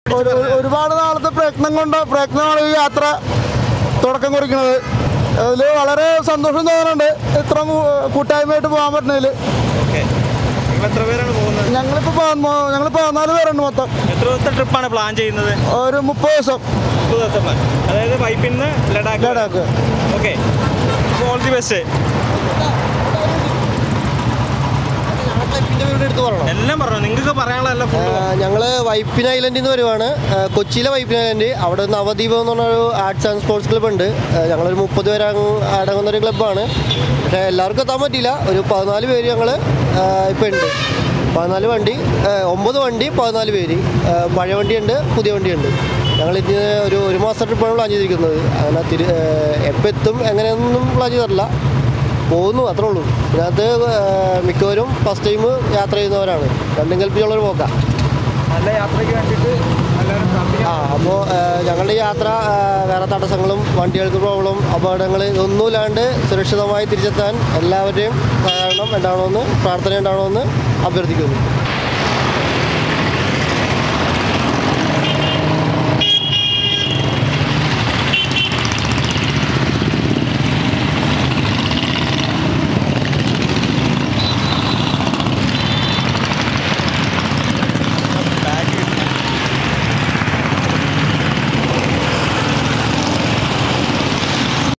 ഒരുപാട് നാളത്തെ പ്രയത്നമാണ് ഈ യാത്ര തുടക്കം കുറിക്കുന്നത്. അതിൽ വളരെ സന്തോഷം തോന്നുന്നുണ്ട് ഇത്ര കൂട്ടായ്മയായിട്ട് പോകാൻ പറ്റുന്നതിൽ. ഞങ്ങളിപ്പോൾ 14 പേരുണ്ട് മൊത്തം. എത്ര ദിവസത്തെ ട്രിപ്പാണ് പ്ലാൻ ചെയ്യുന്നത്? ഒരു 30 ദിവസം. അതായത് വൈപ്പിൽ നിന്ന് Ladakh. Okay, all the best. എല്ലാം പറഞ്ഞു, നിങ്ങൾക്ക് പറയാനുള്ളതല്ല. ഞങ്ങൾ വൈപ്പിൻ ഐലൻഡിൽ നിന്ന് വരുവാണ്. കൊച്ചിയിലെ വൈപ്പിൻ ഐലൻഡ്. അവിടെ നവദ്വീപം എന്ന് പറഞ്ഞൊരു ആർട്സ് ആൻഡ് സ്പോർട്സ് ക്ലബ്ബ് ഉണ്ട്. ഞങ്ങളൊരു 30 പേര് അടങ്ങുന്നൊരു ക്ലബ്ബാണ്. പക്ഷേ എല്ലാവർക്കും എത്താൻ പറ്റിയില്ല. ഒരു 14 പേര് ഞങ്ങൾ ഇപ്പം ഉണ്ട്. 14 വണ്ടി, 9 വണ്ടി, 14 പേര്. പഴയ വണ്ടിയുണ്ട്, പുതിയ വണ്ടിയുണ്ട്. ഞങ്ങൾ ഇതിന് ഒരു മാസം ട്രിപ്പാണ് പ്ലാൻ ചെയ്തിരിക്കുന്നത്. അങ്ങനെ എപ്പോൾ എത്തും എങ്ങനെയൊന്നും പ്ലാൻ ചെയ്തിട്ടില്ല. പോകുന്നു, അത്രേ ഉള്ളൂ. ഇതിനകത്ത് മിക്കവരും ഫസ്റ്റ് ടൈം യാത്ര ചെയ്യുന്നവരാണ്. രണ്ടും കൽപ്പിച്ചുള്ളൊരു പോക്കാം. നല്ല യാത്രയ്ക്ക് വേണ്ടിയിട്ട് അപ്പോൾ ഞങ്ങളുടെ യാത്ര വേറെ തടസ്സങ്ങളും വണ്ടികൾക്ക് പ്രോബ്ലം അപകടങ്ങൾ ഇതൊന്നുമില്ലാണ്ട് സുരക്ഷിതമായി തിരിച്ചെത്താൻ എല്ലാവരുടെയും സഹകരണം ഉണ്ടാവണമെന്ന് പ്രാർത്ഥന ഉണ്ടാവണമെന്ന് അഭ്യർത്ഥിക്കുന്നു.